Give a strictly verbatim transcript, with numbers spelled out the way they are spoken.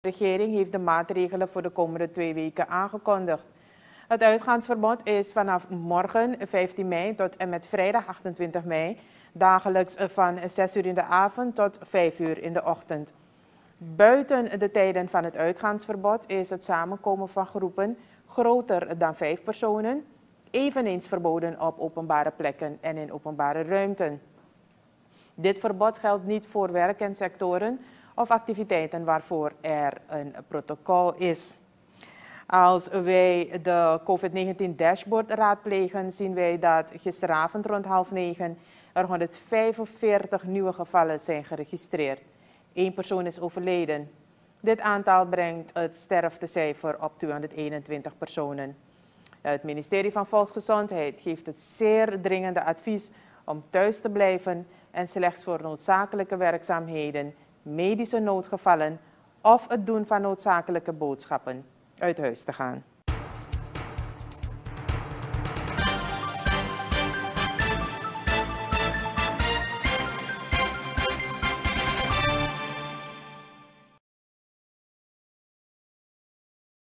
De regering heeft de maatregelen voor de komende twee weken aangekondigd. Het uitgaansverbod is vanaf morgen vijftien mei tot en met vrijdag achtentwintig mei dagelijks van zes uur in de avond tot vijf uur in de ochtend. Buiten de tijden van het uitgaansverbod is het samenkomen van groepen groter dan vijf personen eveneens verboden op openbare plekken en in openbare ruimten. Dit verbod geldt niet voor werk en sectoren of activiteiten waarvoor er een protocol is. Als wij de COVID negentien dashboard raadplegen, zien wij dat gisteravond rond half negen er honderdvijfenveertig nieuwe gevallen zijn geregistreerd. Eén persoon is overleden. Dit aantal brengt het sterftecijfer op tweehonderdeenentwintig personen. Het ministerie van Volksgezondheid geeft het zeer dringende advies om thuis te blijven en slechts voor noodzakelijke werkzaamheden, medische noodgevallen of het doen van noodzakelijke boodschappen uit huis te gaan.